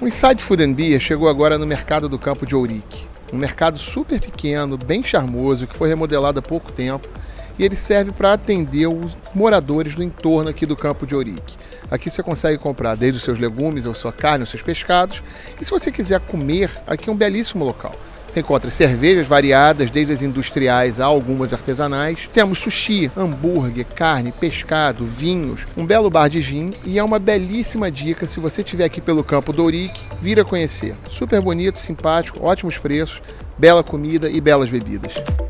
Inside Food and Beer chegou agora no mercado do Campo de Ourique. Um mercado super pequeno, bem charmoso, que foi remodelado há pouco tempo. E ele serve para atender os moradores do entorno aqui do Campo de Ourique. Aqui você consegue comprar desde os seus legumes, a sua carne, os seus pescados. E se você quiser comer, aqui é um belíssimo local. Você encontra cervejas variadas, desde as industriais a algumas artesanais. Temos sushi, hambúrguer, carne, pescado, vinhos, um belo bar de gin e é uma belíssima dica se você estiver aqui pelo Campo do Ourique, vir a conhecer. Super bonito, simpático, ótimos preços, bela comida e belas bebidas.